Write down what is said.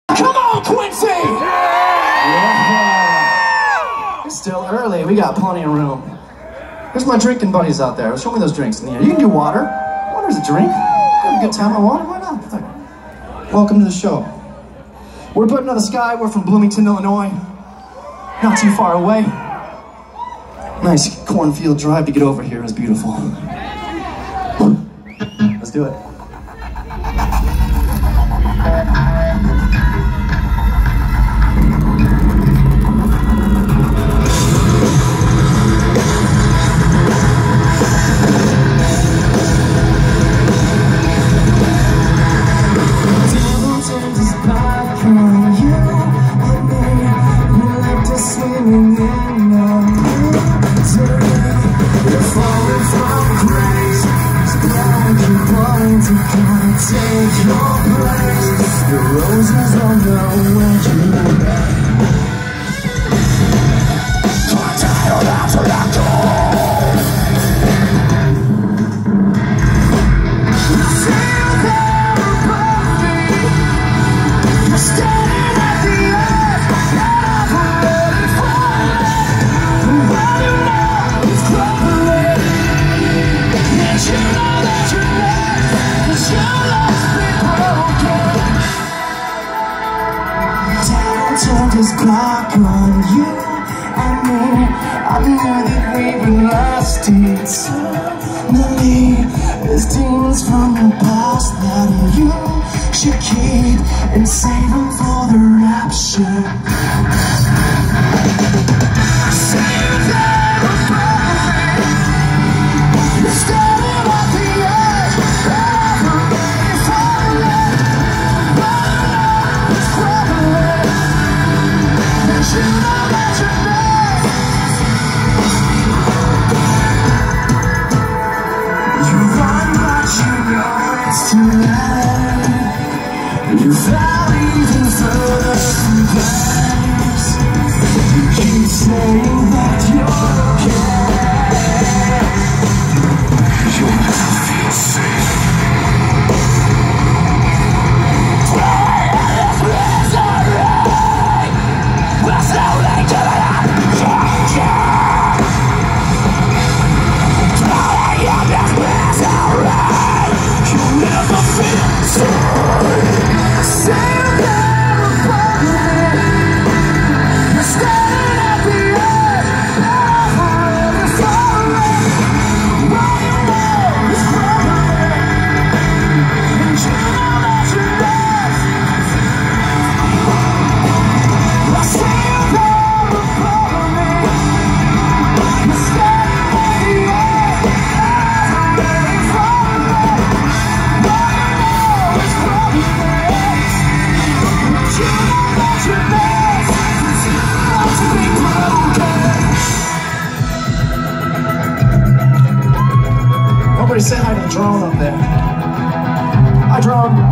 Come on, Quincy! Yeah. It's still early. We got plenty of room. There's my drinking buddies out there. Show me those drinks in the air. You can do water. Water's a drink. Have a good time on water. Why not? Welcome to the show. We're putting to the sky. We're from Bloomington, Illinois. Not too far away. Nice cornfield drive to get over here is beautiful. Let's do it. Take your place. The roses on the way you turned his back on you and me. I knew that we were lost eternally. There's demons from the past that you should keep and save them for the rapture. Save them above me. You're standing at the edge of a ready falling. It's crumbling. You know that you're dead. You run but you know it's too late. You fell even further from place. You keep saying that you're okay. You'll never feel safe. Nobody say hi to the drone up there. Hi, drone.